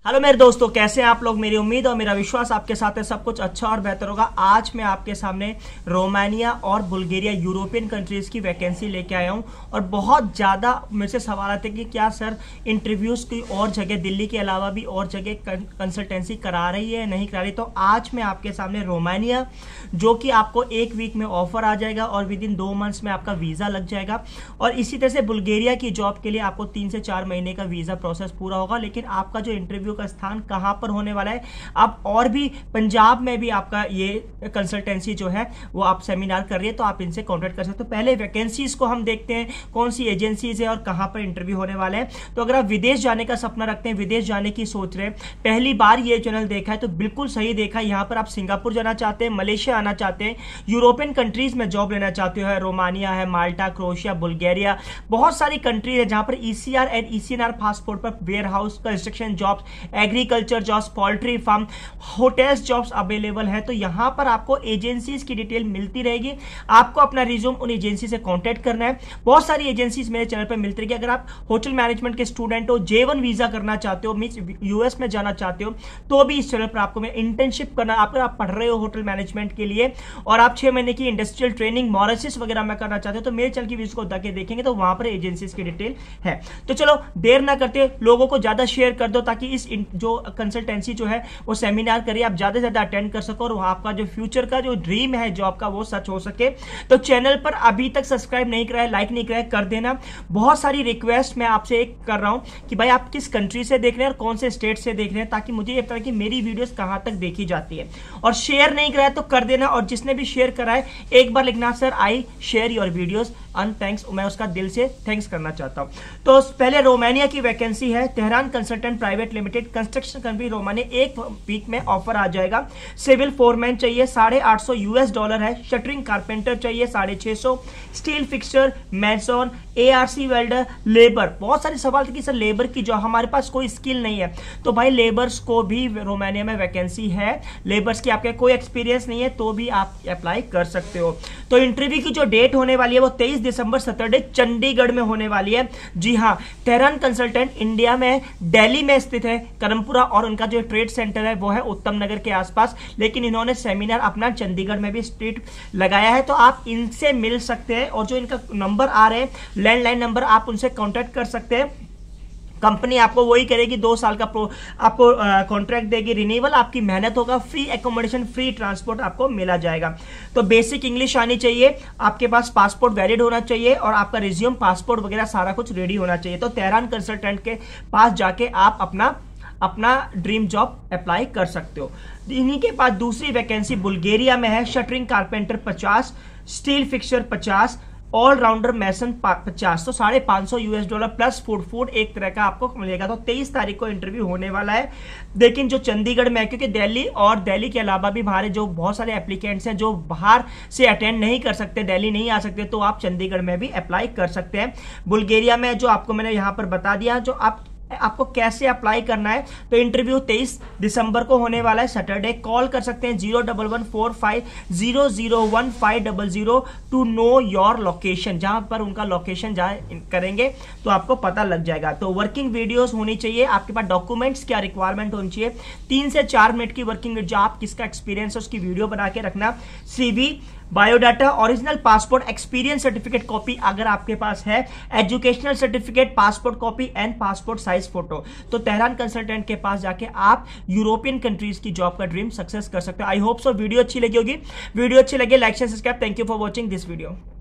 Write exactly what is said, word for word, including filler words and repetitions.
Hello मेरे दोस्तों, कैसे हैं आप लोग। मेरी उम्मीद और मेरा विश्वास आपके साथ है सब कुछ अच्छा और बेहतर होगा। आज मैं आपके सामने रोमानिया और बुल्गारिया यूरोपियन कंट्रीज की वैकेंसी लेके आया हूं और बहुत ज़्यादा मेरे से सवाल आते हैं कि क्या सर इंटरव्यूज़ की और जगह दिल्ली के अलावा भी और जगह कंसल्टेंसी करा रही है नहीं करा रही। तो आज मैं आपके सामने रोमानिया, जो कि आपको एक वीक में ऑफर आ जाएगा और विद इन दो मंथ्स में आपका वीज़ा लग जाएगा, और इसी तरह से बुल्गारिया की जॉब के लिए आपको तीन से चार महीने का वीज़ा प्रोसेस पूरा होगा। लेकिन आपका जो इंटरव्यू का स्थान कहां पर होने वाला है, आप और भी पंजाब में भी आपका ये कंसल्टेंसी जो है वो आप सेमिनार कर रही है, तो आप इनसे कॉन्टेक्ट कर सकते हो। पहले वैकेंसीज को हम देखते हैं कौन सी एजेंसीज है और कहां पर इंटरव्यू होने वाले हैं। तो अगर आप विदेश जाने का सपना रखते हैं, विदेश जाने की सोच रहे हैं, पहली बार ये चैनल देखा है तो बिल्कुल सही देखा है। यहां पर आप सिंगापुर जाना चाहते हैं, मलेशिया आना चाहते हैं, यूरोपियन कंट्रीज में जॉब लेना चाहते हो, रोमानिया है, माल्टा, क्रोएशिया, बुल्गारिया, बहुत सारी कंट्री है जहां पर ईसीआर एंड ईसीएनआर पासपोर्ट पर warehouse, construction jobs, agriculture jobs, poultry farm, hotels jobs available है। तो यहां पर आपको एजेंसीज की डिटेल मिलती रहेगी। आपको अपना रिज्यूम उन एजेंसी से कांटेक्ट करना है। बहुत सारी एजेंसीज मेरे चैनल पर मिलती रहेगी। अगर आप होटल मैनेजमेंट के स्टूडेंट हो, जे वन वीजा करना चाहते हो, मींस यूएस में जाना चाहते हो, तो भी इस चैनल पर आपको मैं इंटर्नशिप करना, अगर आप पढ़ रहे हो होटल मैनेजमेंट के लिए और आप छह महीने की इंडस्ट्रियल ट्रेनिंग मॉरिशस वगैरह में करना चाहते हो, तो मेरे चैनल की वीडियो को जाके देखेंगे तो वहां पर एजेंसीज की डिटेल है। तो चलो देर ना करते, लोगों को ज्यादा शेयर कर दो ताकि इस जो कंसल्टेंसी जो है वो सेमिनार करिए, आप ज्यादा से ज्यादा अटेंड कर सको और वहां आपका जो फ्यूचर का जो ड्रीम है जॉब का वो सच हो सके। तो चैनल पर अभी तक सब्सक्राइब नहीं कराया, लाइक नहीं कराया, कर देना। बहुत सारी रिक्वेस्ट मैं आपसे एक कर रहा हूं कि भाई आप किस कंट्री से देख रहे हैं और कौन से स्टेट से देख रहे हैं, ताकि मुझे ये पता कि मेरी वीडियोस कहां तक देखी जाती है। और शेयर नहीं कराया तो कर देना, और जिसने भी शेयर करा है एक बार लिखना sir I share your videos and thanks, मैं उसका दिल से थैंक्स करना चाहता हूं। तो पहले रोमानिया की वैकेंसी है, Tehran consultant private limited, construction company Romania, एक वीक में ऑफर आ जाएगा। सिविल फोरमैन चाहिए, साढ़े आठ सौ यूएस डॉलर है। शटरिंग कारपेंटर चाहिए, साढ़े छह सौ। Steel fixer, mason, ARC welder, labour. बहुत सारे सवाल थे कि सर लेबर की जो हमारे पास कोई स्किल नहीं है, तो भाई लेबर्स को भी रोमानिया में वैकेंसी है। लेबर्स की आपके कोई एक्सपीरियंस नहीं है तो भी आप अप्लाई कर सकते हो। तो इंटरव्यू की जो डेट होने वाली है वो तेईस दिसंबर सैटरडे चंडीगढ़ में होने वाली है। जी हाँ, तेहरान कंसल्टेंट इंडिया में दिल्ली में स्थित है, करमपुरा, और उनका जो ट्रेड सेंटर है वो है उत्तम नगर के आसपास, लेकिन इन्होंने सेमिनार अपना चंडीगढ़ में भी स्ट्रीट लगाया है। तो आप इनसे मिल सकते हैं, और जो इनका नंबर आ रहे हैं लैंडलाइन नंबर, आप उनसे कांटेक्ट कर सकते हैं। कंपनी आपको वही करेगी, दो साल का प्रो आपको कॉन्ट्रैक्ट देगी, रिन्यूअल आपकी मेहनत होगा, फ्री एकोमोडेशन, फ्री ट्रांसपोर्ट आपको मिला जाएगा। तो बेसिक इंग्लिश आनी चाहिए, आपके पास पासपोर्ट वैलिड होना चाहिए और आपका रिज्यूम, पासपोर्ट वगैरह सारा कुछ रेडी होना चाहिए। तो तेहरान कंसल्टेंट के पास जाके आप अपना अपना ड्रीम जॉब अप्लाई कर सकते हो। इन्हीं के पास दूसरी वैकेंसी बुल्गारिया में है, शटरिंग कारपेंटर पचास, स्टील फिक्सर पचास, ऑलराउंडर मैसन पचास। तो साढ़े पांच सौ US dollar plus food food एक तरह का आपको मिलेगा। तो तेईस तारीख को इंटरव्यू होने वाला है, लेकिन जो चंडीगढ़ में है, क्योंकि दिल्ली और दिल्ली के अलावा भी हमारे जो बहुत सारे एप्लीकेंट्स हैं जो बाहर से अटेंड नहीं कर सकते, दिल्ली नहीं आ सकते, तो आप चंडीगढ़ में भी अप्लाई कर सकते हैं। बुल्गारिया में जो आपको मैंने यहां पर बता दिया, जो आप आपको कैसे अप्लाई करना है। तो इंटरव्यू तेईस दिसंबर को होने वाला है, सैटरडे। कॉल कर सकते हैं zero double one four five zero zero one five double zero two know your location. जहां पर उनका लोकेशन जहां करेंगे तो आपको पता लग जाएगा। तो वर्किंग वीडियोस होनी चाहिए आपके पास, डॉक्यूमेंट्स क्या रिक्वायरमेंट होनी चाहिए, तीन से चार मिनट की वर्किंग, जो आप किसका एक्सपीरियंस है उसकी वीडियो बना के रखना, CV, biodata, original passport, experience certificate copy अगर आपके पास है, educational certificate, passport copy and passport size photo. तो तेहरान कंसल्टेंट के पास जाके आप यूरोपियन कंट्रीज की जॉब का ड्रीम सक्सेस कर सकते हो। आई होप सो वीडियो अच्छी लगी होगी। वीडियो अच्छी लगे like share subscribe. Thank you for watching this video.